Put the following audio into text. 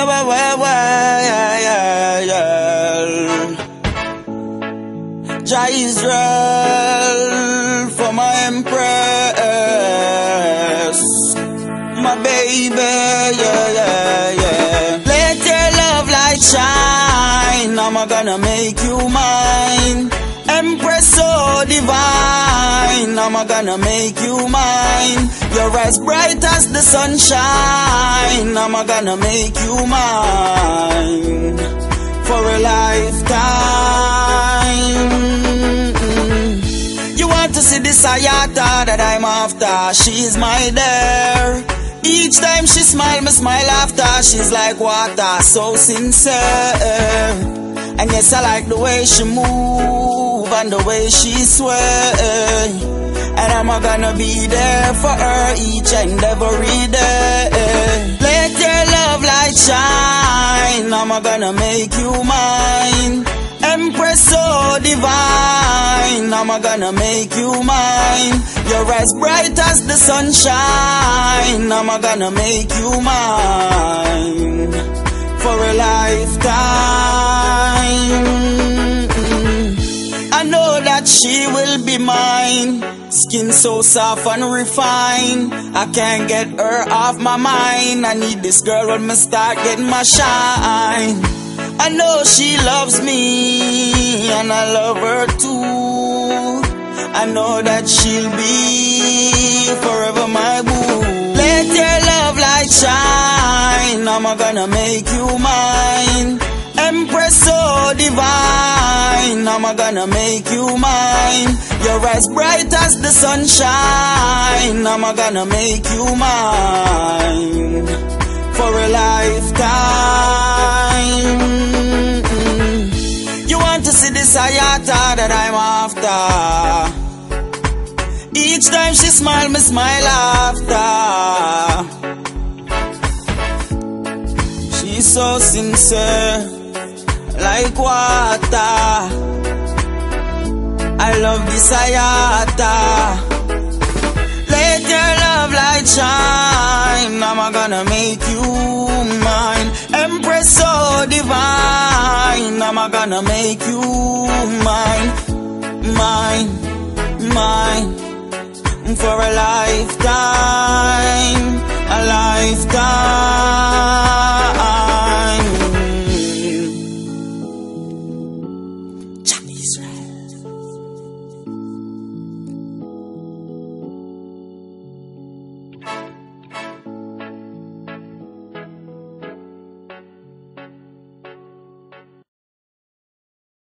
Jah Israel for my empress, my baby, Let your love light shine, I'm gonna make you mine. Empress so divine, I'm gonna make you mine. You're as bright as the sunshine, I'm gonna make you mine for a lifetime. You want to see this Ayata that I'm after? She's my dear. Each time she smile, me smile after. She's like water, so sincere. And yes, I like the way she move and the way she sway. And I'm gonna be there for her each and every day. Let your love light shine, I'm gonna make you mine. Empress so divine, I'm gonna make you mine. You're as bright as the sunshine, I'm gonna make you mine for a lifetime. I know that she will be mine. Skin so soft and refined, I can't get her off my mind. I need this girl when me start getting my shine. I know she loves me and I love her too. I know that she'll be forever my boo. Let your love light shine, I'm gonna make you mine. Empress so divine, I'm gonna make you mine. You're as bright as the sunshine, I'm gonna make you mine for a lifetime. You want to see this Ayata that I'm after? Each time she smile, me smile after. She's so sincere, like water. I love this Ayata. Let your love light shine, I'm gonna make you mine. Empress so divine, I'm gonna make you mine. Mine, mine, for a lifetime, a lifetime.